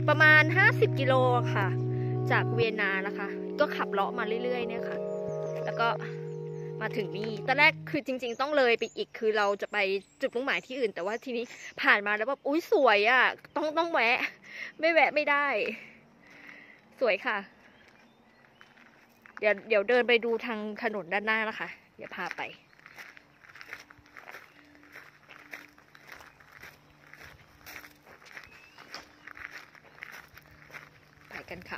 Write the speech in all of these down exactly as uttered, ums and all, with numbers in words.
ประมาณห้าสิบกิโลค่ะจากเวียนนานะคะก็ขับเลาะมาเรื่อยๆเนี่ยค่ะแล้วก็มาถึงนี่ตอนแรกคือจริงๆต้องเลยไปอีกคือเราจะไปจุดมุ่งหมายที่อื่นแต่ว่าทีนี้ผ่านมาแล้วแบบอุ๊ยสวยอ่ะต้องต้องแวะไม่แวะไม่ได้สวยค่ะเดี๋ยวเดี๋ยวเดินไปดูทางถนนด้านหน้านะคะเดี๋ยวพาไปไปกันค่ะ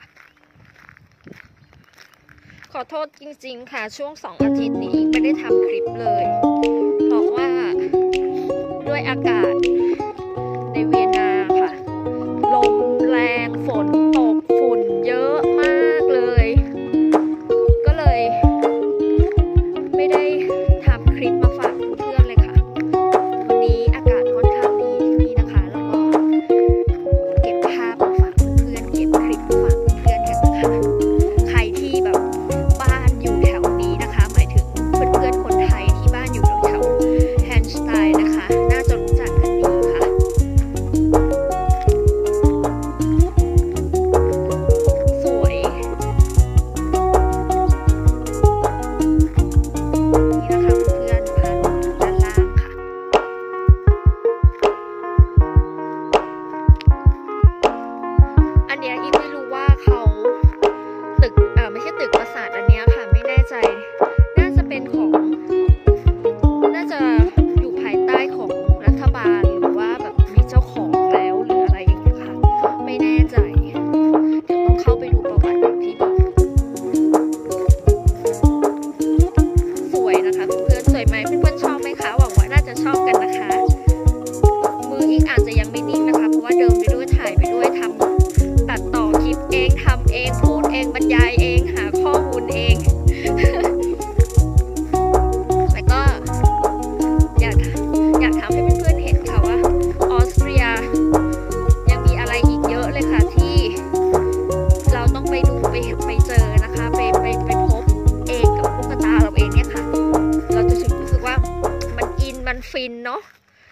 ขอโทษจริงๆค่ะช่วงสองอาทิตย์นี้ไม่ได้ทำคลิปเลยเพราะว่าด้วยอากาศในเวียนนาค่ะลมแรงฝนตกฝุ่นเยอะมากเลยก็เลยไม่ได้ทำคลิปมาฝากเพื่อนๆเลยค่ะวันนี้อากาศค่อนข้างดีที่นี่นะคะแล้วก็เก็บภาพมาฝากเพื่อนๆเก็บคลิปมาฝากเพื่อนๆกันนะคะใครที่แบบบ้านอยู่แถวนี้นะคะหมายถึงเพื่อนๆคนไทยที่บ้านอยู่แถวแฮนสไตน์นะคะน่าจะรู้จักกันดีค่ะสวยนี่นะคะเพื่อนๆพาลงด้านล่างค่ะอันเนี้ยอีไม่รู้ว่าเขาตึกเออไม่ใช่ตึกปราสาทอันเนี้ยค่ะไม่แน่ใจน่าจะเป็นของน่าจะอยู่ภายใต้ของรัฐบาลหรือว่าแบบมีเจ้าของแล้วหรืออะไรอย่างเงี้ยค่ะไม่แน่ใจเดี๋ยวต้องเข้าไปดูประวัติอย่างที่บอกสวยนะคะเพื่อนๆสวยไหมเพื่อนๆชอบไหมคะหวังว่าน่าจะชอบกันนะคะมืออีกอาจจะยังไม่นิ่งนะคะเพราะว่าเดินไปด้วยถ่ายไปด้วยทำตัดต่อคลิปเองทำเองพูดเองบรรยายเองหาข้อมูลเอง แล้วก็อยากอยากทำให้เพื่อนๆเห็นค่ะว่าออสเตรียยังมีอะไรอีกเยอะเลยค่ะที่เราต้องไปดูไปไปเจอนะคะไปไปไปพบเองกับลูกตาเราเองเนี่ยค่ะเราจะรู้สึกว่ามันอินมันฟินเนาะ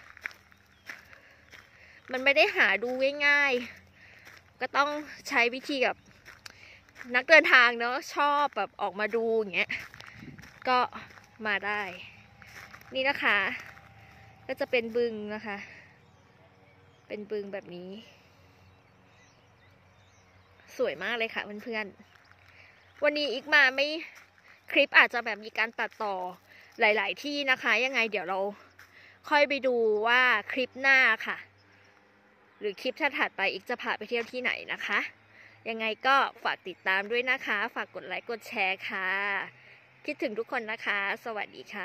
มันไม่ได้หาดูง่ายๆก็ต้องใช้วิธีกับนักเดินทางเนาะชอบแบบออกมาดูอย่างเงี้ยก็มาได้นี่นะคะก็จะเป็นบึงนะคะเป็นบึงแบบนี้สวยมากเลยค่ะเพื่อนๆวันนี้อีกมาไม่คลิปอาจจะแบบมีการตัดต่อหลายๆที่นะคะยังไงเดี๋ยวเราค่อยไปดูว่าคลิปหน้าค่ะหรือคลิปถัดไปอีกจะพาไปเที่ยวที่ไหนนะคะยังไงก็ฝากติดตามด้วยนะคะฝากกดไลค์กดแชร์ค่ะคิดถึงทุกคนนะคะสวัสดีค่ะ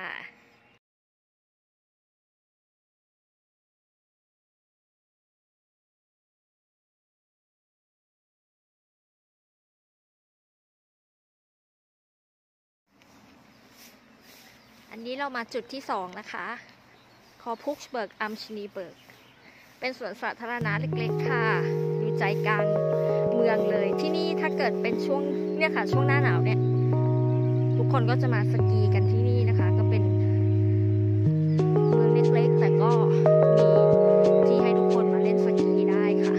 อันนี้เรามาจุดที่สองนะคะคอพุกเบิร์กอัมชินีเบิร์กเป็นสวนสาธารณะเล็กๆค่ะอยู่ใจกลางเมืองเลยที่นี่ถ้าเกิดเป็นช่วงเนี่ยค่ะช่วงหน้าหนาวเนี่ยทุกคนก็จะมาสกีกันที่นี่นะคะก็เป็นเมืองเล็กๆแต่ก็มีที่ให้ทุกคนมาเล่นสกีได้ค่ะ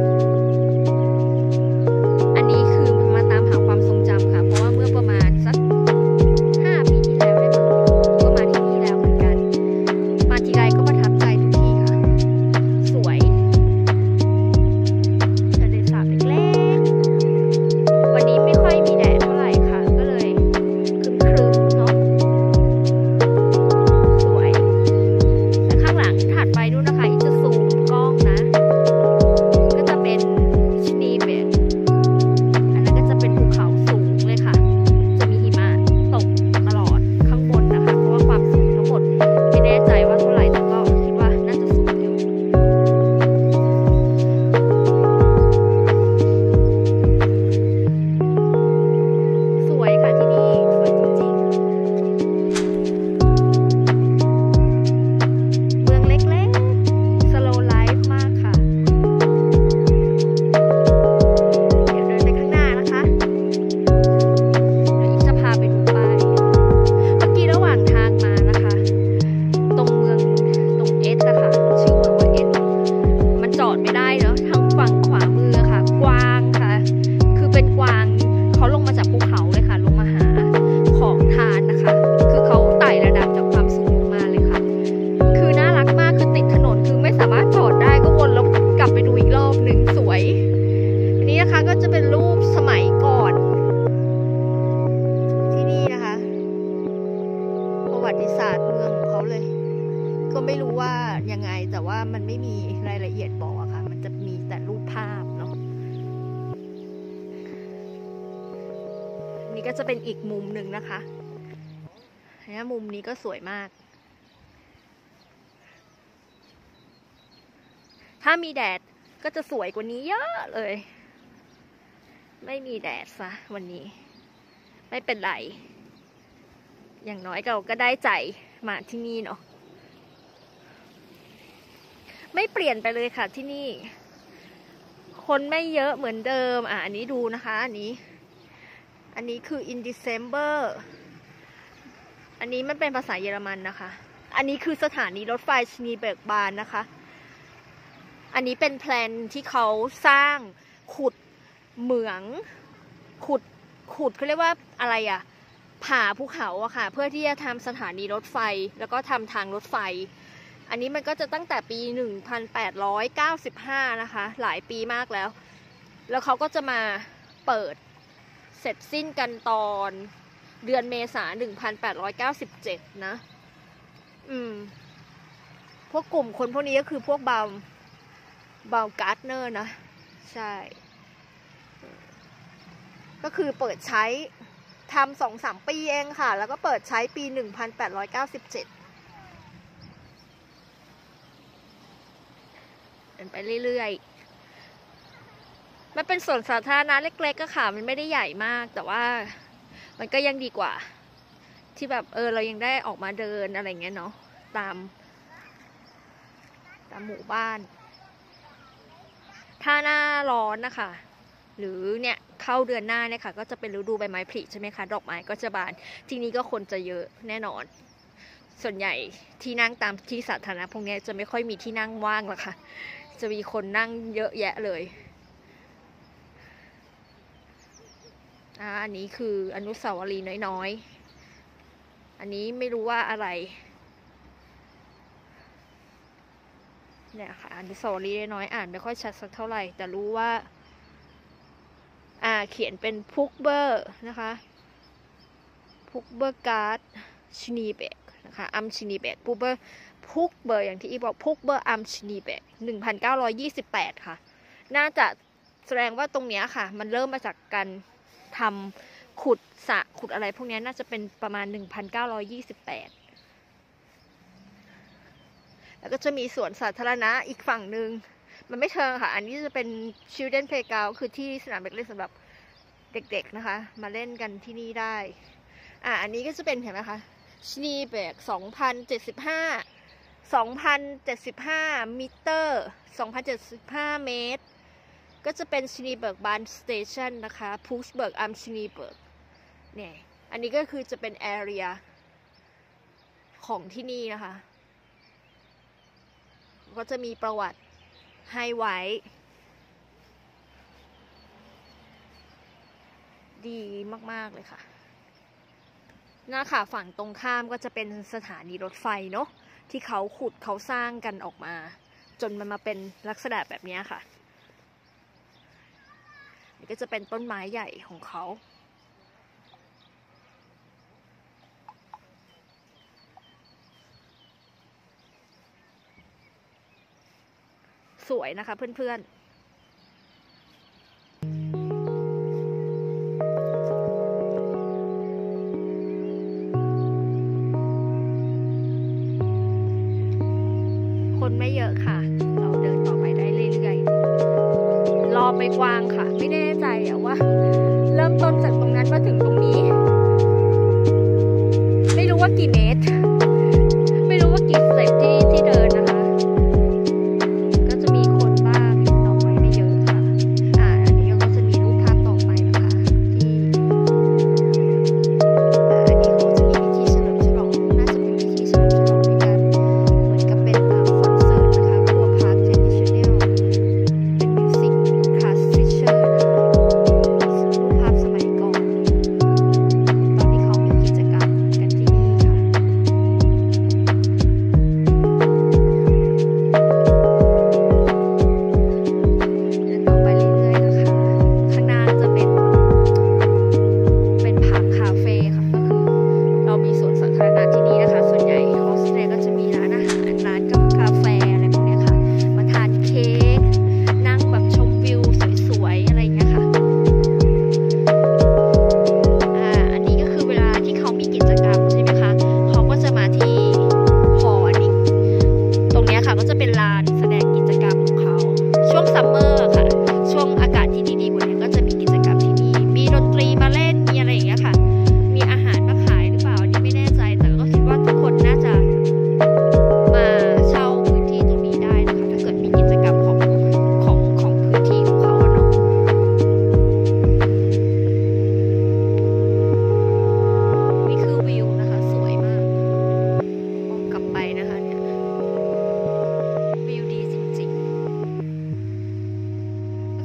อันนี้คือมาตามหาความทรงจำค่ะเพราะว่าเมื่อประมาณสักห้าปีที่แล้วได้มั้งก็มาที่นี่แล้วเหมือนกันมาทีไรก็ประทับใจทุกทีค่ะสวยทะเลสาบเล็กๆวันนี้ไม่ค่อยมีแดดเท่าไหร่ค่ะก็เลยครึ้มๆเนาะก็จะเป็นอีกมุมหนึ่งนะคะเนี่ยมุมนี้ก็สวยมากถ้ามีแดดก็จะสวยกว่านี้เยอะเลยไม่มีแดดซะวันนี้ไม่เป็นไรอย่างน้อยเราก็ได้ใจมาที่นี่เนาะไม่เปลี่ยนไปเลยค่ะที่นี่คนไม่เยอะเหมือนเดิมอ่ะอันนี้ดูนะคะอันนี้อันนี้คือ in December อันนี้มันเป็นภาษาเยอรมันนะคะอันนี้คือสถานีรถไฟชนีเบิร์กบานนะคะอันนี้เป็นแพลนที่เขาสร้างขุดเหมืองขุดขุดเขาเรียกว่าอะไรอะผ่าภูเขาอะค่ะเพื่อที่จะทำสถานีรถไฟแล้วก็ทำทางรถไฟอันนี้มันก็จะตั้งแต่ปีหนึ่งพันแปดร้อยเก้าสิบห้านะคะหลายปีมากแล้วแล้วเขาก็จะมาเปิดเสร็จสิ้นกันตอนเดือนเมษายนหนึ่งพันแปดร้อยเก้าสิบเจ็ดนะอืมพวกกลุ่มคนพวกนี้ก็คือพวกบาวบาวการ์ดเนอร์นะใช่ก็คือเปิดใช้ทำสองสามปีเองค่ะแล้วก็เปิดใช้ปีหนึ่งพันแปดร้อยเก้าสิบเจ็ดเป็นไปเรื่อยๆมันเป็นสวนสาธารณะเล็กๆก็ค่ะมันไม่ได้ใหญ่มากแต่ว่ามันก็ยังดีกว่าที่แบบเออเรายังได้ออกมาเดินอะไรเงี้ยเนาะตามตามหมู่บ้านถ้าหน้าร้อนนะคะหรือเนี่ยเข้าเดือนหน้าเนี่ยค่ะก็จะเป็นฤดูใบไม้ผลิใช่ไหมคะดอกไม้ก็จะบานทีนี้ก็คนจะเยอะแน่นอนส่วนใหญ่ที่นั่งตามที่สาธารณะพวกนี้จะไม่ค่อยมีที่นั่งว่างหรอกค่ะจะมีคนนั่งเยอะแยะเลยอ่าอันนี้คืออนุสาวรีย์น้อยๆอันนี้ไม่รู้ว่าอะไรเนี่ยค่ะอนุสาวรีย์น้อยอ่านไม่ค่อยชัดสักเท่าไหร่แต่รู้ว่าอ่าเขียนเป็นพุกเบอร์นะคะพุกเบอร์การ์ดชนีเบกนะคะอัมชนีเบกพุกเบอร์พุกเบอร์อย่างที่อีบอกพุกเบอร์อัมชนีเบกหนึ่งพันเก้าร้อยยี่สิบแปดค่ะน่าจะแสดงว่าตรงเนี้ยค่ะมันเริ่มมาจากการทำขุดสระขุดอะไรพวกนี้น่าจะเป็นประมาณหนึ่งพันเก้าร้อยยี่สิบแปดแล้วก็จะมีสวนสาธารณะอีกฝั่งหนึ่งมันไม่เชิงค่ะอันนี้จะเป็น children playground คือที่สนามเด็กเล่นสำหรับเด็กๆนะคะมาเล่นกันที่นี่ได้อ่ะอันนี้ก็จะเป็นเห็นไหมคะชนีเบกสองพันเจ็ดสิบห้า สองพันเจ็ดสิบห้ามิเตอร์สองพันเจ็ดสิบห้าเมตรก็จะเป็นชนีเบิร์กบานสเตชันนะคะพุชเบิร์กอัมชนีเบิร์กเนี่ยอันนี้ก็คือจะเป็นแอเรียของที่นี่นะคะก็จะมีประวัติให้ไว้ดีมากๆเลยค่ะหน้าค่ะฝั่งตรงข้ามก็จะเป็นสถานีรถไฟเนาะที่เขาขุดเขาสร้างกันออกมาจนมันมาเป็นลักษณะแบบนี้ค่ะนี่ก็จะเป็นต้นไม้ใหญ่ของเขาสวยนะคะเพื่อนๆคนไม่เยอะค่ะเราเดินต่อไปได้เรื่อยๆรอไปกว้างค่ะไม่แน่ใจอะว่าเริ่มต้นจากตรงนั้นมาถึงตรงนี้ไม่รู้ว่ากี่เมตรไม่รู้ว่ากี่สเต็ปที่ที่เดินนะคะก็จะมีคนบ้างน้อยไม่เยอะค่ะอ่าอันนี้ก็จะมีรูปภาพต่อไปนะคะที่อ่าอันนี้เขาจะมีพิธีเฉลิมฉลองน่าจะเป็นพิธีเฉลิมฉลองในการเหมือนกับเป็นคอนเสิร์ตนะคะครัวพาร์คเทรดิชันแนลเป็นมิวสิกคลาสสิชเชอร์รูปภาพสมัยก่อนตอนที่เขามีกิจกรรมกันที่นี่ค่ะ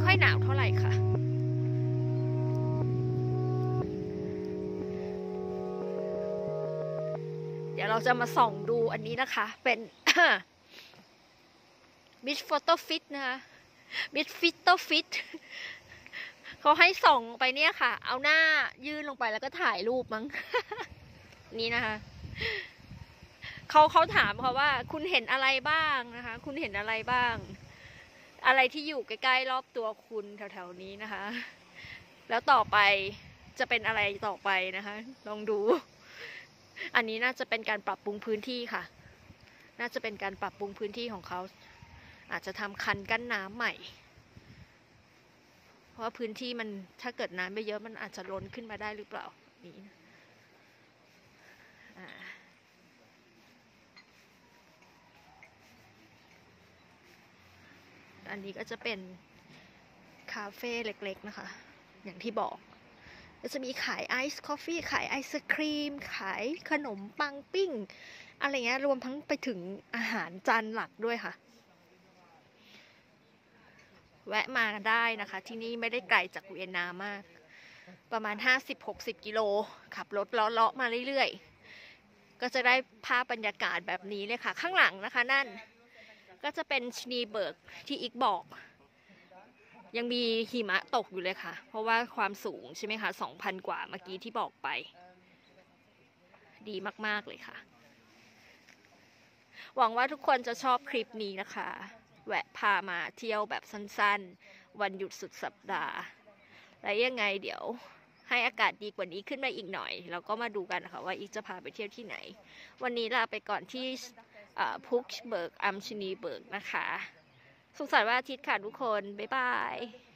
ค่อยหนาวเท่าไหร่ค่ะเดี๋ยวเราจะมาส่องดูอันนี้นะคะเป็น Beach Photo Fit นะคะ Beach Photo Fit เขาให้ส่องไปเนี่ยค่ะเอาหน้ายื่นลงไปแล้วก็ถ่ายรูปมั้ง นี่นะคะเขาเขาถามเขาว่าคุณเห็นอะไรบ้างนะคะคุณเห็นอะไรบ้างอะไรที่อยู่ใกล้ๆรอบตัวคุณแถวๆนี้นะคะแล้วต่อไปจะเป็นอะไรต่อไปนะคะลองดูอันนี้น่าจะเป็นการปรับปรุงพื้นที่ค่ะน่าจะเป็นการปรับปรุงพื้นที่ของเขาอาจจะทำคันกั้นน้ำใหม่เพราะว่าพื้นที่มันถ้าเกิดน้ำไปเยอะมันอาจจะล้นขึ้นมาได้หรือเปล่านี่อันนี้ก็จะเป็นคาเฟ่เล็กๆนะคะอย่างที่บอกก็จะมีขายไอซ์คอฟฟี่ขายไอศครีมขายขนมปังปิ้งอะไรเงี้ยรวมทั้งไปถึงอาหารจานหลักด้วยค่ะแวะมาได้นะคะที่นี่ไม่ได้ไกลจากเวียนนามากประมาณ ห้าสิบถึงหกสิบ กิโลขับรถเลาะๆมาเรื่อยๆก็จะได้ภาพบรรยากาศแบบนี้เลยค่ะข้างหลังนะคะนั่นก็จะเป็นชนีเบิร์กที่อีกบอกยังมีหิมะตกอยู่เลยค่ะเพราะว่าความสูงใช่ไหมคะ สองพัน กว่าเมื่อกี้ที่บอกไปดีมากๆเลยค่ะหวังว่าทุกคนจะชอบคลิปนี้นะคะแวะพามาเที่ยวแบบสั้นๆวันหยุดสุดสัปดาห์และยังไงเดี๋ยวให้อากาศดีกว่านี้ขึ้นมาอีกหน่อยเราก็มาดูกันนะคะว่าอีกจะพาไปเที่ยวที่ไหนวันนี้ลาไปก่อนที่พุกเบิร์กอัมชนีเบิร์กนะคะสุขสันต์วันอาทิตย์ค่ะทุกคนบ๊ายบาย